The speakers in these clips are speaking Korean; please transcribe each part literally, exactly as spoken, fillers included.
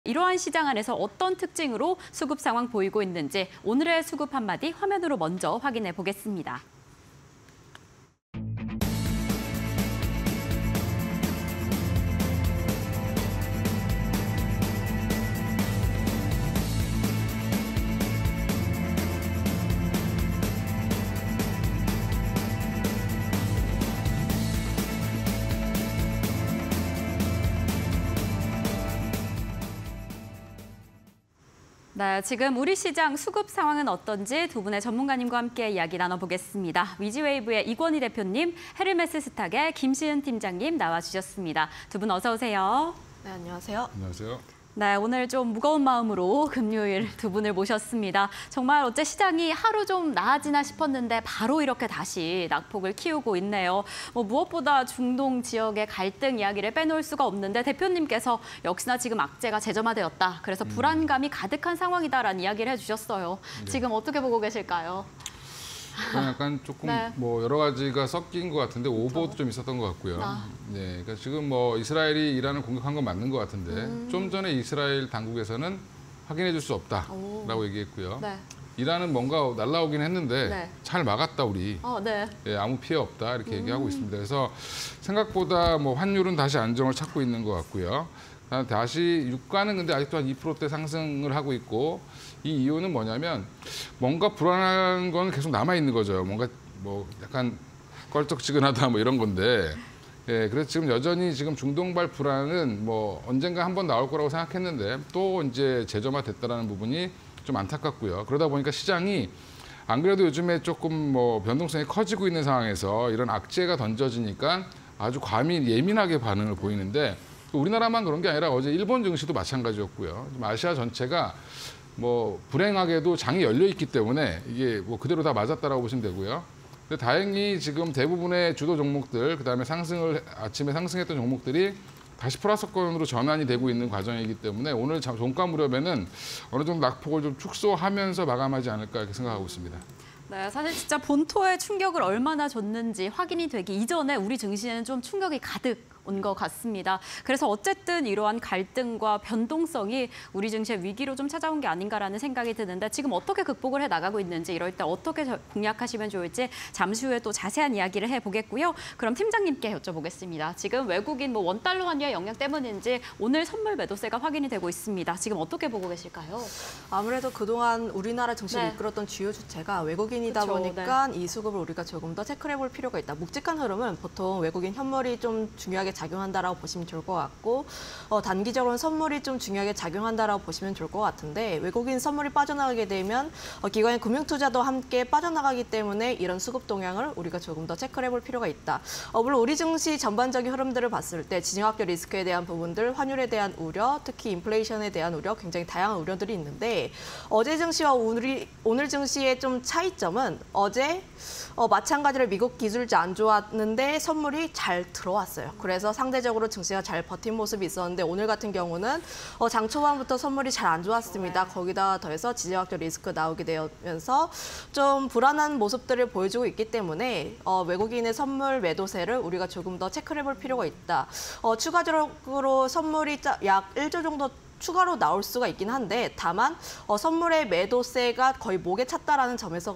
이러한 시장 안에서 어떤 특징으로 수급 상황 보이고 있는지 오늘의 수급 한마디 화면으로 먼저 확인해 보겠습니다. 네, 지금 우리 시장 수급 상황은 어떤지 두 분의 전문가님과 함께 이야기 나눠보겠습니다. 위지웨이브의 이권희 대표님, 헤르메스 스탁의 김시은 팀장님 나와주셨습니다. 두 분 어서 오세요. 네, 안녕하세요. 안녕하세요. 네, 오늘 좀 무거운 마음으로 금요일 두 분을 모셨습니다. 정말 어째 시장이 하루 좀 나아지나 싶었는데 바로 이렇게 다시 낙폭을 키우고 있네요. 뭐 무엇보다 중동 지역의 갈등 이야기를 빼놓을 수가 없는데 대표님께서 역시나 지금 악재가 재점화되었다. 그래서 불안감이 가득한 상황이다라는 이야기를 해주셨어요. 네. 지금 어떻게 보고 계실까요? 저는 약간 조금 네. 뭐 여러 가지가 섞인 것 같은데 오버도 좀 있었던 것 같고요. 아. 네, 그러니까 지금 뭐 이스라엘이 이란을 공격한 건 맞는 것 같은데 음. 좀 전에 이스라엘 당국에서는 확인해 줄 수 없다라고 오. 얘기했고요. 네. 이란은 뭔가 날라오긴 했는데 네. 잘 막았다 우리. 어, 네. 예, 아무 피해 없다 이렇게 음. 얘기하고 있습니다. 그래서 생각보다 뭐 환율은 다시 안정을 찾고 있는 것 같고요. 다시 유가는 근데 아직도 한 이 퍼센트대 상승을 하고 있고 이 이유는 뭐냐면 뭔가 불안한 건 계속 남아 있는 거죠. 뭔가 뭐 약간 껄쩍지근하다 뭐 이런 건데. 예, 그래서 지금 여전히 지금 중동발 불안은 뭐 언젠가 한번 나올 거라고 생각했는데 또 이제 재점화됐다라는 부분이 좀 안타깝고요. 그러다 보니까 시장이 안 그래도 요즘에 조금 뭐 변동성이 커지고 있는 상황에서 이런 악재가 던져지니까 아주 과민 예민하게 반응을 보이는데 우리나라만 그런 게 아니라 어제 일본 증시도 마찬가지였고요. 좀 아시아 전체가 뭐 불행하게도 장이 열려 있기 때문에 이게 뭐 그대로 다 맞았다라고 보시면 되고요. 근데 다행히 지금 대부분의 주도 종목들, 그다음에 상승을 아침에 상승했던 종목들이 다시 플러스권으로 전환이 되고 있는 과정이기 때문에 오늘 종가 무렵에는 어느 정도 낙폭을 좀 축소하면서 마감하지 않을까 이렇게 생각하고 있습니다. 네, 사실 진짜 본토의 충격을 얼마나 줬는지 확인이 되기 이전에 우리 증시에는 좀 충격이 가득 온 것 같습니다. 그래서 어쨌든 이러한 갈등과 변동성이 우리 증시의 위기로 좀 찾아온 게 아닌가라는 생각이 드는데 지금 어떻게 극복을 해 나가고 있는지 이럴 때 어떻게 공략하시면 좋을지 잠시 후에 또 자세한 이야기를 해보겠고요. 그럼 팀장님께 여쭤보겠습니다. 지금 외국인 뭐 원달러 환율의 영향 때문인지 오늘 선물 매도세가 확인이 되고 있습니다. 지금 어떻게 보고 계실까요? 아무래도 그동안 우리나라 증시를 네. 이끌었던 주요 주체가 외국인이다 그쵸, 보니까 네. 이 수급을 우리가 조금 더 체크를 해볼 필요가 있다. 묵직한 흐름은 보통 외국인 현물이 좀 중요하게 작용한다라고 보시면 좋을 것 같고 어, 단기적으로는 선물이 좀 중요하게 작용한다라고 보시면 좋을 것 같은데 외국인 선물이 빠져나가게 되면 어, 기관의 금융투자도 함께 빠져나가기 때문에 이런 수급 동향을 우리가 조금 더 체크를 해볼 필요가 있다. 어, 물론 우리 증시 전반적인 흐름들을 봤을 때 진영학적 리스크에 대한 부분들, 환율에 대한 우려, 특히 인플레이션에 대한 우려, 굉장히 다양한 우려들이 있는데 어제 증시와 오늘, 오늘 증시의 좀 차이점은 어제 어, 마찬가지로 미국 기술지 안 좋았는데 선물이 잘 들어왔어요. 그래서 상대적으로 증시가 잘 버틴 모습이 있었는데 오늘 같은 경우는 어, 장 초반부터 선물이 잘 안 좋았습니다. 거기다 더해서 지정학적 리스크 나오게 되면서 좀 불안한 모습들을 보여주고 있기 때문에 어, 외국인의 선물 매도세를 우리가 조금 더 체크를 해볼 필요가 있다. 어, 추가적으로 선물이 약 일 조 정도 추가로 나올 수가 있긴 한데 다만 어, 선물의 매도세가 거의 목에 찼다라는 점에서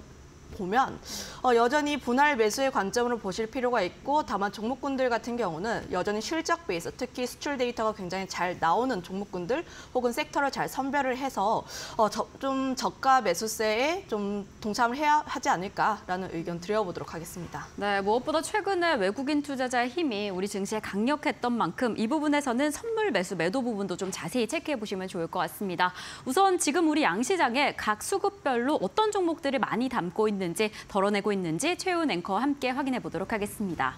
보면 어, 여전히 분할 매수의 관점으로 보실 필요가 있고 다만 종목군들 같은 경우는 여전히 실적 베이스, 특히 수출 데이터가 굉장히 잘 나오는 종목군들 혹은 섹터를 잘 선별을 해서 어, 저, 좀 저가 매수세에 좀 동참을 해야 하지 않을까라는 의견 드려보도록 하겠습니다. 네, 무엇보다 최근에 외국인 투자자의 힘이 우리 증시에 강력했던 만큼 이 부분에서는 선물 매수 매도 부분도 좀 자세히 체크해 보시면 좋을 것 같습니다. 우선 지금 우리 양시장에 각 수급별로 어떤 종목들을 많이 담고 있는 있는지 덜어내고 있는지 최훈 앵커와 함께 확인해 보도록 하겠습니다.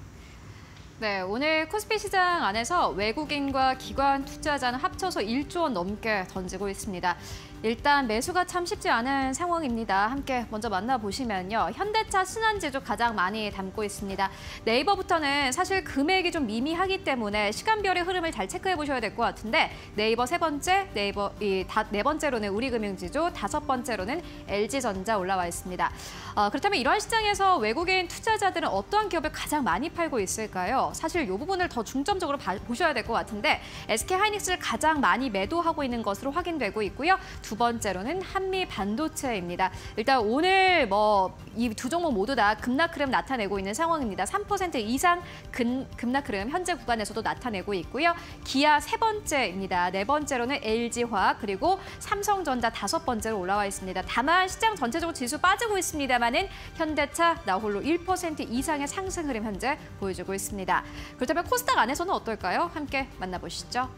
네, 오늘 코스피 시장 안에서 외국인과 기관 투자자는 합쳐서 일 조 원 넘게 던지고 있습니다. 일단 매수가 참 쉽지 않은 상황입니다. 함께 먼저 만나보시면요. 현대차 순환지주 가장 많이 담고 있습니다. 네이버부터는 사실 금액이 좀 미미하기 때문에 시간별의 흐름을 잘 체크해 보셔야 될 것 같은데 네이버 세 번째, 네이버 이 네 번째로는 우리금융지주, 다섯 번째로는 엘지전자 올라와 있습니다. 어, 그렇다면 이러한 시장에서 외국인 투자자들은 어떠한 기업을 가장 많이 팔고 있을까요? 사실 이 부분을 더 중점적으로 봐, 보셔야 될 것 같은데 에스케이하이닉스를 가장 많이 매도하고 있는 것으로 확인되고 있고요. 두 번째로는 한미 반도체입니다. 일단 오늘 뭐 이 두 종목 모두 다 급락 흐름 나타내고 있는 상황입니다. 삼 퍼센트 이상 근, 급락 흐름 현재 구간에서도 나타내고 있고요. 기아 세 번째입니다. 네 번째로는 엘지화학 그리고 삼성전자 다섯 번째로 올라와 있습니다. 다만 시장 전체적으로 지수 빠지고 있습니다만은 현대차 나홀로 일 퍼센트 이상의 상승 흐름 현재 보여주고 있습니다. 그렇다면 코스닥 안에서는 어떨까요? 함께 만나보시죠.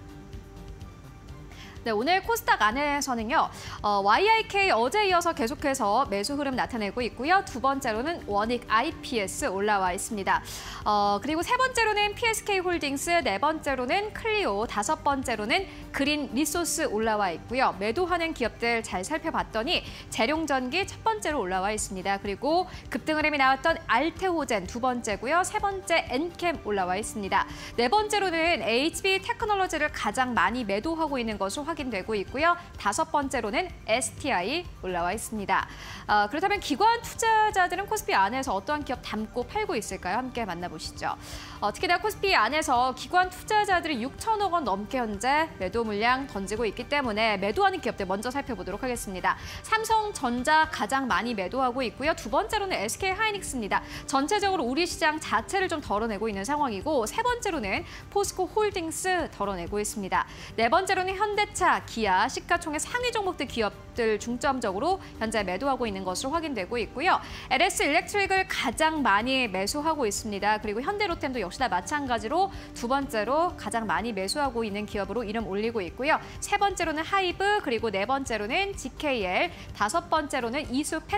네, 오늘 코스닥 안에서는요. 어, 와이아이케이 어제 이어서 계속해서 매수 흐름 나타내고 있고요. 두 번째로는 원익 아이피에스 올라와 있습니다. 어, 그리고 세 번째로는 피에스케이홀딩스, 네 번째로는 클리오, 다섯 번째로는 그린 리소스 올라와 있고요. 매도하는 기업들 잘 살펴봤더니 재룡전기 첫 번째로 올라와 있습니다. 그리고 급등 흐름이 나왔던 알테오젠 두 번째고요. 세 번째 엔캠 올라와 있습니다. 네 번째로는 에이치비테크놀로지를 가장 많이 매도하고 있는 것으로 확인되고 있고요. 다섯 번째로는 에스티아이 올라와 있습니다. 어, 그렇다면 기관 투자자들은 코스피 안에서 어떠한 기업 담고 팔고 있을까요? 함께 만나보시죠. 어, 특히나 코스피 안에서 기관 투자자들이 육천억 원 넘게 현재 매도 물량 던지고 있기 때문에 매도하는 기업들 먼저 살펴보도록 하겠습니다. 삼성전자 가장 많이 매도하고 있고요. 두 번째로는 에스케이하이닉스입니다. 전체적으로 우리 시장 자체를 좀 덜어내고 있는 상황이고 세 번째로는 포스코홀딩스 덜어내고 있습니다. 네 번째로는 현대차, 기아, 시가총액 상위 종목들 기업들 중점적으로 현재 매도하고 있는 것으로 확인되고 있고요. 엘에스일렉트릭을 가장 많이 매수하고 있습니다. 그리고 현대로템도 역시나 마찬가지로 두 번째로 가장 많이 매수하고 있는 기업으로 이름 올리고 있고요. 세 번째로는 하이브, 그리고 네 번째로는 지케이엘, 다섯 번째로는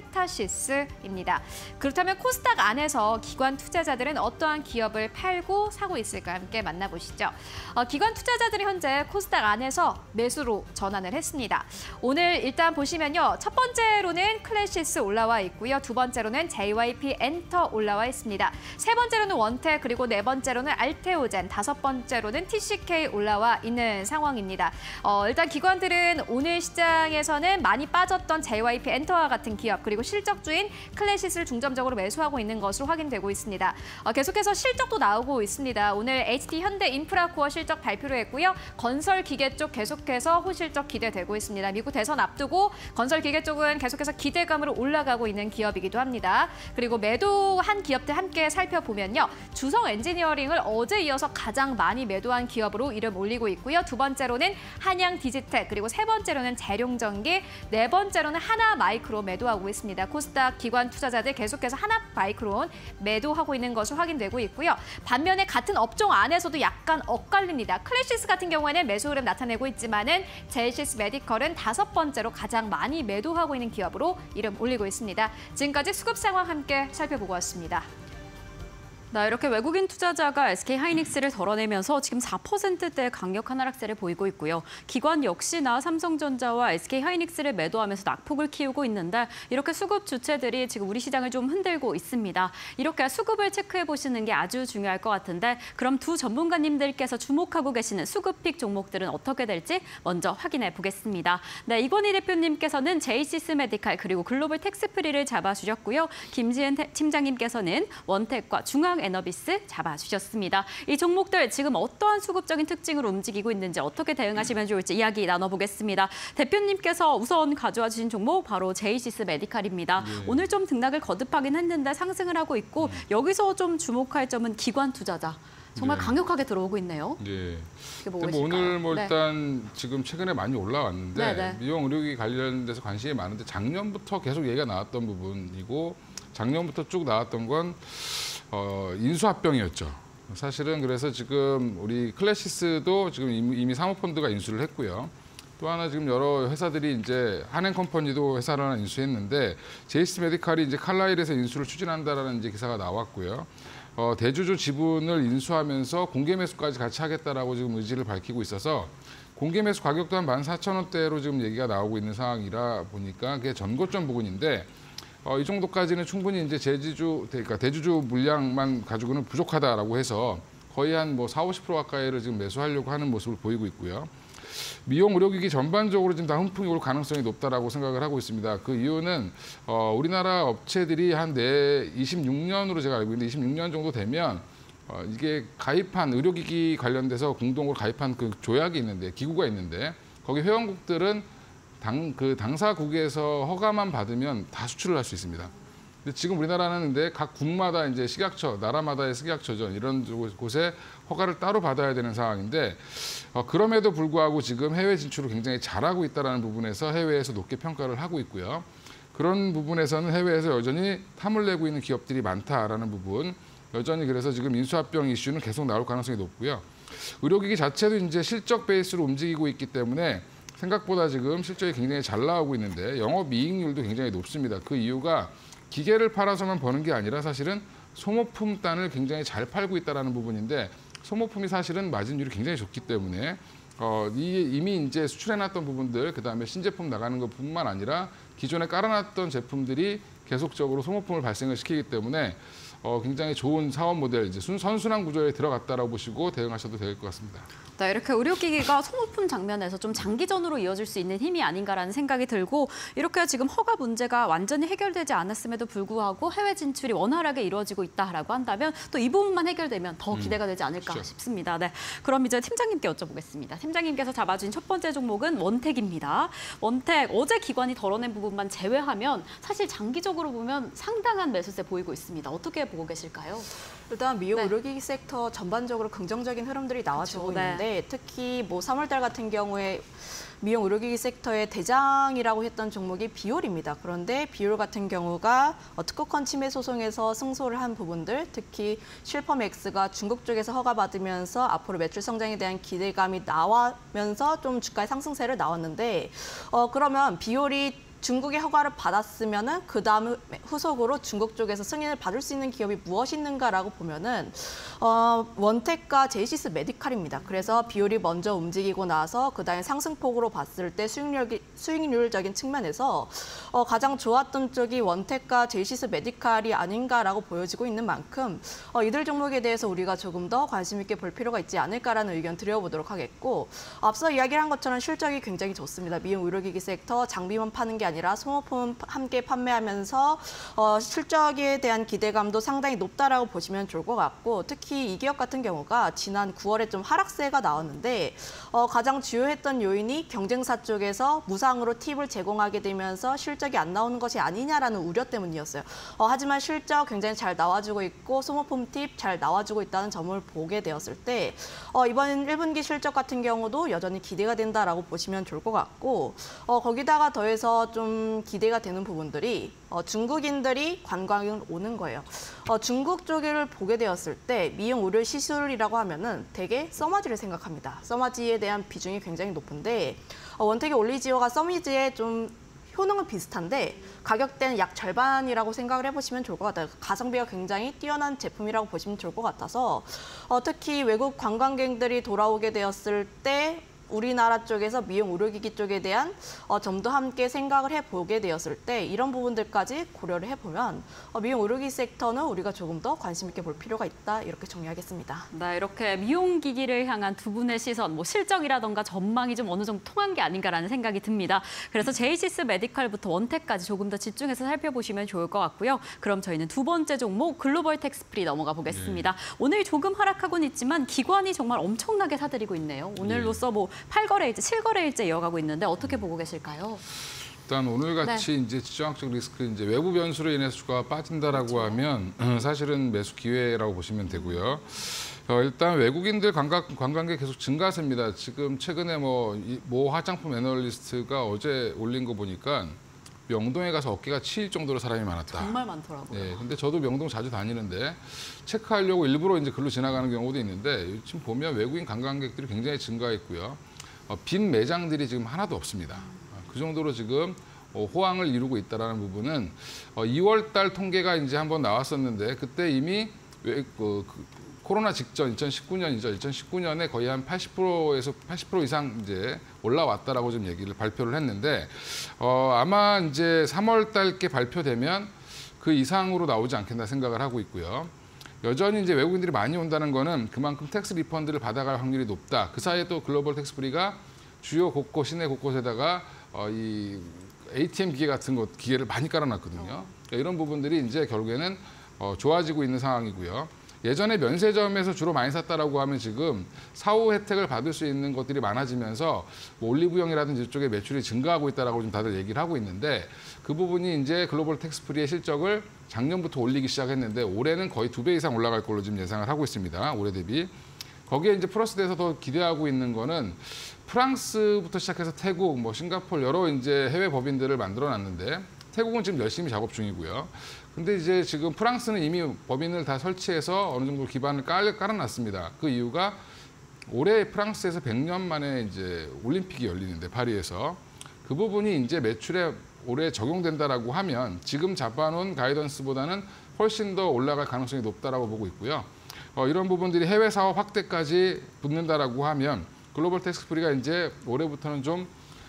이수페타시스입니다. 그렇다면 코스닥 안에서 기관 투자자들은 어떠한 기업을 팔고 사고 있을까 함께 만나보시죠. 어, 기관 투자자들이 현재 코스닥 안에서 매수로 전환을 했습니다. 오늘 일단 보시면요. 첫 번째로는 클래시스 올라와 있고요. 두 번째로는 제이와이피 엔터 올라와 있습니다. 세 번째로는 원텍, 그리고 네 번째로는 알테오젠, 다섯 번째로는 티씨케이 올라와 있는 상황입니다. 어, 일단 기관들은 오늘 시장에서는 많이 빠졌던 제이와이피 엔터와 같은 기업, 그리고 실적주인 클래시스를 중점적으로 매수하고 있는 것으로 확인되고 있습니다. 어, 계속해서 실적도 나오고 있습니다. 오늘 에이치디 현대인프라코어 실적 발표를 했고요. 건설기계 쪽 계속해서 호실적 기대되고 있습니다. 미국 대선 앞두고 건설기계 쪽은 계속해서 기대감으로 올라가고 있는 기업이기도 합니다. 그리고 매도한 기업들 함께 살펴보면요. 주성 엔지니어링을 어제 이어서 가장 많이 매도한 기업으로 이름 올리고 있고요. 두 번째로는 한양 디지텍, 그리고 세 번째로는 재룡전기, 네 번째로는 하나마이크로 매도하고 있습니다. 코스닥 기관 투자자들 계속해서 하나마이크론 매도하고 있는 것으로 확인되고 있고요. 반면에 같은 업종 안에서도 약간 엇갈립니다. 클래시스 같은 경우에는 매수 흐름 나타내고 있지만은 제이시스 메디컬은 다섯 번째로 가장 많이 매도하고 있는 기업으로 이름 올리고 있습니다. 지금까지 수급 상황 함께 살펴보고 왔습니다. 네, 이렇게 외국인 투자자가 에스케이하이닉스를 덜어내면서 지금 사 퍼센트대의 강력한 하락세를 보이고 있고요. 기관 역시나 삼성전자와 에스케이하이닉스를 매도하면서 낙폭을 키우고 있는데 이렇게 수급 주체들이 지금 우리 시장을 좀 흔들고 있습니다. 이렇게 수급을 체크해 보시는 게 아주 중요할 것 같은데 그럼 두 전문가님들께서 주목하고 계시는 수급픽 종목들은 어떻게 될지 먼저 확인해 보겠습니다. 네, 이건희 대표님께서는 제이시스 메디칼 그리고 글로벌 텍스프리를 잡아주셨고요. 김지은 팀장님께서는 원텍과 중앙 에너비스 잡아주셨습니다. 이 종목들 지금 어떠한 수급적인 특징으로 움직이고 있는지 어떻게 대응하시면 좋을지 이야기 나눠보겠습니다. 대표님께서 우선 가져와 주신 종목 바로 제이시스 메디칼입니다. 네. 오늘 좀 등락을 거듭하긴 했는데 상승을 하고 있고 음. 여기서 좀 주목할 점은 기관 투자자. 정말 네. 강력하게 들어오고 있네요. 네. 뭐 오늘 뭐 일단 네. 지금 최근에 많이 올라왔는데 네네. 미용 의료기 관련돼서 관심이 많은데 작년부터 계속 얘기가 나왔던 부분이고 작년부터 쭉 나왔던 건 어, 인수합병이었죠. 사실은 그래서 지금 우리 클래시스도 지금 이미 사모펀드가 인수를 했고요. 또 하나 지금 여러 회사들이 이제 한행컴퍼니도 회사를 하나 인수했는데 제이시스 메디칼이 이제 칼라일에서 인수를 추진한다라는 이제 기사가 나왔고요. 어, 대주주 지분을 인수하면서 공개 매수까지 같이 하겠다라고 지금 의지를 밝히고 있어서 공개 매수 가격도 한 만 사천 원대로 지금 얘기가 나오고 있는 상황이라 보니까 그게 전고점 부근인데 어, 이 정도까지는 충분히 이제 제지주, 그러니까 대주주 물량만 가지고는 부족하다라고 해서 거의 한 뭐 사오십 퍼센트 가까이를 지금 매수하려고 하는 모습을 보이고 있고요. 미용 의료기기 전반적으로 지금 다 훈풍이 올 가능성이 높다라고 생각을 하고 있습니다. 그 이유는 어, 우리나라 업체들이 한 내 이십육 년으로 제가 알고 있는데 이십육 년 정도 되면 어, 이게 가입한 의료기기 관련돼서 공동으로 가입한 그 조약이 있는데 기구가 있는데 거기 회원국들은 당, 그 당사국에서 허가만 받으면 다 수출을 할 수 있습니다. 근데 지금 우리나라는 근데 각 국마다 이제 식약처, 나라마다의 식약처죠. 이런 곳에 허가를 따로 받아야 되는 상황인데 어, 그럼에도 불구하고 지금 해외 진출을 굉장히 잘하고 있다는 부분에서 해외에서 높게 평가를 하고 있고요. 그런 부분에서는 해외에서 여전히 탐을 내고 있는 기업들이 많다라는 부분, 여전히 그래서 지금 인수합병 이슈는 계속 나올 가능성이 높고요. 의료기기 자체도 이제 실적 베이스로 움직이고 있기 때문에 생각보다 지금 실적이 굉장히 잘 나오고 있는데 영업이익률도 굉장히 높습니다. 그 이유가 기계를 팔아서만 버는 게 아니라 사실은 소모품 단을 굉장히 잘 팔고 있다는 부분인데 소모품이 사실은 마진율이 굉장히 좋기 때문에 어, 이, 이미 이제 수출해놨던 부분들, 그다음에 신제품 나가는 것뿐만 아니라 기존에 깔아놨던 제품들이 계속적으로 소모품을 발생을 시키기 때문에 어, 굉장히 좋은 사업 모델, 이제 순, 선순환 구조에 들어갔다라고 보시고 대응하셔도 될 것 같습니다. 네, 이렇게 의료기기가 소모품 장면에서 좀 장기전으로 이어질 수 있는 힘이 아닌가라는 생각이 들고 이렇게 지금 허가 문제가 완전히 해결되지 않았음에도 불구하고 해외 진출이 원활하게 이루어지고 있다라고 한다면 또 이 부분만 해결되면 더 기대가 되지 않을까 그렇죠. 싶습니다. 네, 그럼 이제 팀장님께 여쭤보겠습니다. 팀장님께서 잡아준 첫 번째 종목은 원택입니다. 원택, 어제 기관이 덜어낸 부분만 제외하면 사실 장기적으로 보면 상당한 매수세 보이고 있습니다. 어떻게 보고 계실까요? 일단 미용 네. 의료기기 섹터 전반적으로 긍정적인 흐름들이 나와주고 그쵸, 네. 있는데 특히 뭐 삼월달 같은 경우에 미용 의료기기 섹터의 대장이라고 했던 종목이 비올입니다. 그런데 비올 같은 경우가 특허권 침해 소송에서 승소를 한 부분들, 특히 실펌엑스가 중국 쪽에서 허가받으면서 앞으로 매출 성장에 대한 기대감이 나오면서 좀 주가의 상승세를 나왔는데 어, 그러면 비올이 중국의 허가를 받았으면은 그 다음 후속으로 중국 쪽에서 승인을 받을 수 있는 기업이 무엇이 있는가라고 보면은 어, 원택과 제이시스 메디칼입니다. 그래서 비율이 먼저 움직이고 나서 그 다음에 상승폭으로 봤을 때 수익률, 수익률적인 측면에서 어, 가장 좋았던 쪽이 원택과 제이시스 메디칼이 아닌가라고 보여지고 있는 만큼 어, 이들 종목에 대해서 우리가 조금 더 관심 있게 볼 필요가 있지 않을까라는 의견 드려보도록 하겠고 앞서 이야기를 한 것처럼 실적이 굉장히 좋습니다. 미용 의료기기 섹터 장비만 파는 게 아니라 소모품 함께 판매하면서 어, 실적에 대한 기대감도 상당히 높다라고 보시면 좋을 것 같고 특히 이 기업 같은 경우가 지난 구월에 좀 하락세가 나왔는데 어, 가장 주요했던 요인이 경쟁사 쪽에서 무상으로 팁을 제공하게 되면서 실적이 안 나오는 것이 아니냐라는 우려 때문이었어요. 어, 하지만 실적 굉장히 잘 나와주고 있고 소모품 팁 잘 나와주고 있다는 점을 보게 되었을 때 어, 이번 일 분기 실적 같은 경우도 여전히 기대가 된다라고 보시면 좋을 것 같고 어, 거기다가 더해서 좀 기대가 되는 부분들이 어, 중국인들이 관광을 오는 거예요. 어, 중국 쪽을 보게 되었을 때 미용 의료 시술이라고 하면은 되게 써마지를 생각합니다. 써마지에 대한 비중이 굉장히 높은데 어, 원택의 올리지오가 써마지에 좀 효능은 비슷한데 가격대는 약 절반이라고 생각을 해보시면 좋을 것 같아요. 가성비가 굉장히 뛰어난 제품이라고 보시면 좋을 것 같아서 어, 특히 외국 관광객들이 돌아오게 되었을 때 우리나라 쪽에서 미용 의료기기 쪽에 대한 어, 점도 함께 생각을 해보게 되었을 때 이런 부분들까지 고려를 해보면 어, 미용 의료기기 섹터는 우리가 조금 더 관심 있게 볼 필요가 있다 이렇게 정리하겠습니다. 네, 이렇게 미용기기를 향한 두 분의 시선, 뭐 실적이라던가 전망이 좀 어느 정도 통한 게 아닌가라는 생각이 듭니다. 그래서 제이시스 메디칼부터 원택까지 조금 더 집중해서 살펴보시면 좋을 것 같고요. 그럼 저희는 두 번째 종목 글로벌 텍스프리 넘어가 보겠습니다. 네. 오늘 조금 하락하고는 있지만 기관이 정말 엄청나게 사들이고 있네요. 오늘로써 뭐 팔 거래일째, 칠 거래일째 이어가고 있는데 어떻게 보고 계실까요? 일단 오늘 같이 네. 이제 지정학적 리스크, 이제 외부 변수로 인해서 주가가 빠진다라고 그렇죠. 하면 사실은 매수 기회라고 보시면 되고요. 어, 일단 외국인들 관광, 관광객 계속 증가세입니다. 지금 최근에 뭐, 모 화장품 애널리스트가 어제 올린 거 보니까 명동에 가서 어깨가 치일 정도로 사람이 많았다. 정말 많더라고요. 네, 근데 저도 명동 자주 다니는데 체크하려고 일부러 이제 글로 지나가는 경우도 있는데 지금 보면 외국인 관광객들이 굉장히 증가했고요. 어, 빈 매장들이 지금 하나도 없습니다. 그 정도로 지금 어, 호황을 이루고 있다는 부분은 어, 이월 달 통계가 이제 한번 나왔었는데 그때 이미 외, 어, 그, 코로나 직전 이천십구 년이죠. 이천십구 년에 거의 한 팔십 퍼센트에서 팔십 퍼센트 이상 이제 올라왔다라고 좀 얘기를 발표를 했는데 어, 아마 이제 삼월 달께 발표되면 그 이상으로 나오지 않겠나 생각을 하고 있고요. 여전히 이제 외국인들이 많이 온다는 거는 그만큼 텍스 리펀드를 받아갈 확률이 높다. 그 사이에 또 글로벌 텍스 프리가 주요 곳곳, 시내 곳곳에다가 어, 이 에이티엠 기계 같은 것 기계를 많이 깔아놨거든요. 그러니까 이런 부분들이 이제 결국에는 어, 좋아지고 있는 상황이고요. 예전에 면세점에서 주로 많이 샀다라고 하면 지금 사후 혜택을 받을 수 있는 것들이 많아지면서 뭐 올리브영이라든지 이쪽에 매출이 증가하고 있다라고 좀 다들 얘기를 하고 있는데 그 부분이 이제 글로벌 텍스 프리의 실적을 작년부터 올리기 시작했는데 올해는 거의 두 배 이상 올라갈 걸로 지금 예상을 하고 있습니다. 올해 대비. 거기에 이제 플러스돼서 더 기대하고 있는 거는 프랑스부터 시작해서 태국, 뭐 싱가포르 여러 이제 해외 법인들을 만들어 놨는데 태국은 지금 열심히 작업 중이고요. 근데 이제 지금 프랑스는 이미 법인을 다 설치해서 어느 정도 기반을 깔, 깔아놨습니다. 그 이유가 올해 프랑스에서 백 년 만에 이제 올림픽이 열리는데 파리에서 그 부분이 이제 매출에 올해 적용된다라고 하면 지금 잡아놓은 가이던스보다는 훨씬 더 올라갈 가능성이 높다라고 보고 있고요. 어, 이런 부분들이 해외 사업 확대까지 붙는다라고 하면 글로벌 텍스 프리가 이제 올해부터는 좀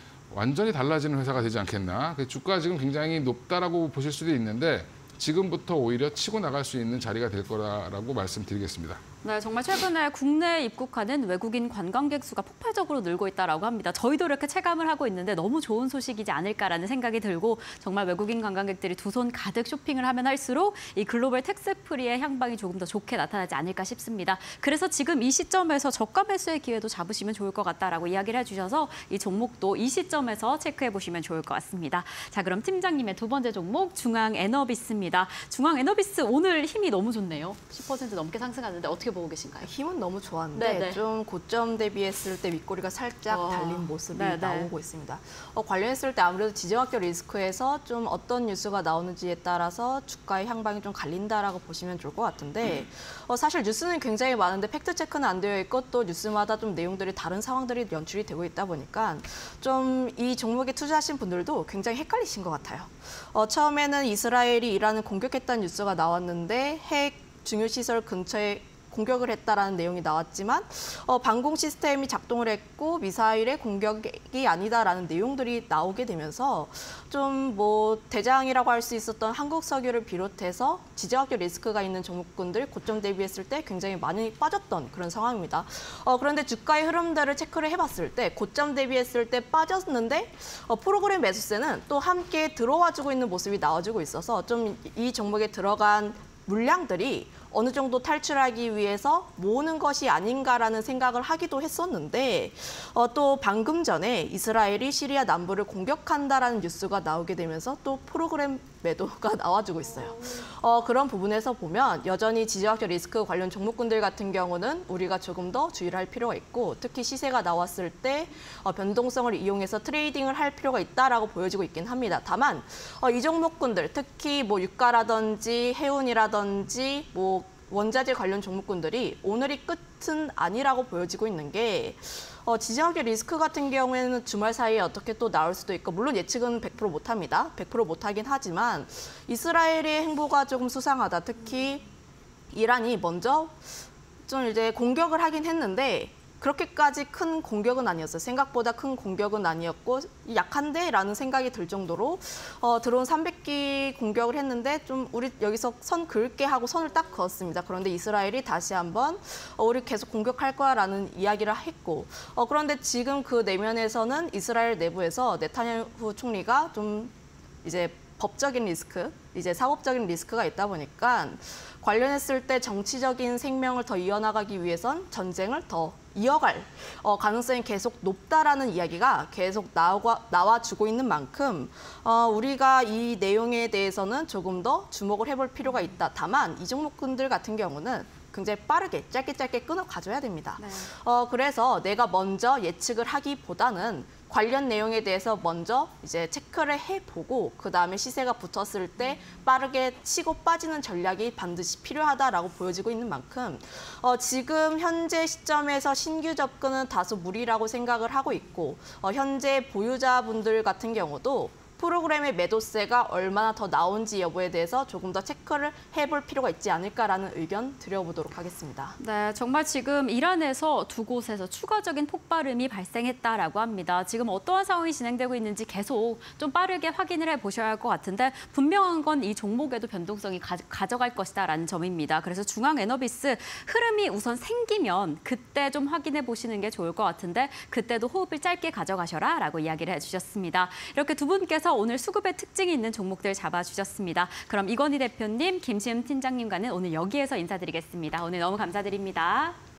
완전히 달라지는 회사가 되지 않겠나. 주가 지금 굉장히 높다라고 보실 수도 있는데 지금부터 오히려 치고 나갈 수 있는 자리가 될 거라고 말씀드리겠습니다. 네, 정말 최근에 국내에 입국하는 외국인 관광객 수가 폭발적으로 늘고 있다고 합니다. 저희도 이렇게 체감을 하고 있는데 너무 좋은 소식이지 않을까라는 생각이 들고 정말 외국인 관광객들이 두 손 가득 쇼핑을 하면 할수록 이 글로벌 텍스 프리의 향방이 조금 더 좋게 나타나지 않을까 싶습니다. 그래서 지금 이 시점에서 저가 매수의 기회도 잡으시면 좋을 것 같다라고 이야기를 해주셔서 이 종목도 이 시점에서 체크해 보시면 좋을 것 같습니다. 자, 그럼 팀장님의 두 번째 종목 중앙 에너비스입니다. 중앙 에너비스 오늘 힘이 너무 좋네요. 십 퍼센트 넘게 상승하는데 어떻게 보고 계신가요? 힘은 너무 좋았는데 네네. 좀 고점 대비했을 때 윗꼬리가 살짝 어, 달린 모습이 네네. 나오고 있습니다. 어, 관련했을 때 아무래도 지정학적 리스크에서 좀 어떤 뉴스가 나오는지에 따라서 주가의 향방이 좀 갈린다라고 보시면 좋을 것 같은데 어, 사실 뉴스는 굉장히 많은데 팩트 체크는 안 되어 있고 또 뉴스마다 좀 내용들이 다른 상황들이 연출이 되고 있다 보니까 좀 이 종목에 투자하신 분들도 굉장히 헷갈리신 것 같아요. 어, 처음에는 이스라엘이 이란을 공격했다는 뉴스가 나왔는데 핵 중요 시설 근처에 공격을 했다라는 내용이 나왔지만 어, 방공 시스템이 작동을 했고 미사일의 공격이 아니다라는 내용들이 나오게 되면서 좀 뭐 대장이라고 할 수 있었던 한국석유를 비롯해서 지정학적 리스크가 있는 종목군들 고점 대비했을 때 굉장히 많이 빠졌던 그런 상황입니다. 어, 그런데 주가의 흐름들을 체크를 해봤을 때 고점 대비했을 때 빠졌는데 어, 프로그램 매수세는 또 함께 들어와주고 있는 모습이 나와주고 있어서 좀 이 종목에 들어간 물량들이 어느 정도 탈출하기 위해서 모으는 것이 아닌가라는 생각을 하기도 했었는데 어, 또 방금 전에 이스라엘이 시리아 남부를 공격한다라는 뉴스가 나오게 되면서 또 프로그램 매도가 나와주고 있어요. 어, 그런 부분에서 보면 여전히 지정학적 리스크 관련 종목군들 같은 경우는 우리가 조금 더 주의를 할 필요가 있고 특히 시세가 나왔을 때 어, 변동성을 이용해서 트레이딩을 할 필요가 있다라고 보여지고 있긴 합니다. 다만 어, 이 종목군들 특히 뭐 유가라든지 해운이라든지 뭐 원자재 관련 종목군들이 오늘이 끝은 아니라고 보여지고 있는 게 어, 지정학적 리스크 같은 경우에는 주말 사이에 어떻게 또 나올 수도 있고 물론 예측은 백 퍼센트 못합니다. 백 퍼센트 못하긴 하지만 이스라엘의 행보가 조금 수상하다. 특히 이란이 먼저 좀 이제 공격을 하긴 했는데 그렇게까지 큰 공격은 아니었어요. 생각보다 큰 공격은 아니었고 약한데? 라는 생각이 들 정도로 어, 드론 삼백 기 공격을 했는데 좀 우리 여기서 선 그을게 하고 선을 딱 그었습니다. 그런데 이스라엘이 다시 한번 어, 우리 계속 공격할 거야 라는 이야기를 했고 어, 그런데 지금 그 내면에서는 이스라엘 내부에서 네타냐후 총리가 좀 이제 법적인 리스크, 이제 사법적인 리스크가 있다 보니까 관련했을 때 정치적인 생명을 더 이어나가기 위해선 전쟁을 더 이어갈 어, 가능성이 계속 높다라는 이야기가 계속 나와, 나와주고 있는 만큼 어, 우리가 이 내용에 대해서는 조금 더 주목을 해볼 필요가 있다. 다만 이 종목군들 같은 경우는 굉장히 빠르게 짧게 짧게 끊어 가줘야 됩니다. 네. 어, 그래서 내가 먼저 예측을 하기보다는 관련 내용에 대해서 먼저 이제 체크를 해보고 그 다음에 시세가 붙었을 때 빠르게 치고 빠지는 전략이 반드시 필요하다라고 보여지고 있는 만큼 어, 지금 현재 시점에서 신규 접근은 다소 무리라고 생각을 하고 있고 어, 현재 보유자분들 같은 경우도 프로그램의 매도세가 얼마나 더 나온지 여부에 대해서 조금 더 체크를 해볼 필요가 있지 않을까라는 의견 드려보도록 하겠습니다. 네, 정말 지금 이란에서 두 곳에서 추가적인 폭발음이 발생했다라고 합니다. 지금 어떠한 상황이 진행되고 있는지 계속 좀 빠르게 확인을 해보셔야 할 것 같은데 분명한 건 이 종목에도 변동성이 가, 가져갈 것이다라는 점입니다. 그래서 중앙에너비스 흐름이 우선 생기면 그때 좀 확인해 보시는 게 좋을 것 같은데 그때도 호흡을 짧게 가져가셔라라고 이야기를 해주셨습니다. 이렇게 두 분께서 오늘 수급의 특징이 있는 종목들 잡아주셨습니다. 그럼 이건희 대표님, 김시음 팀장님과는 오늘 여기에서 인사드리겠습니다. 오늘 너무 감사드립니다.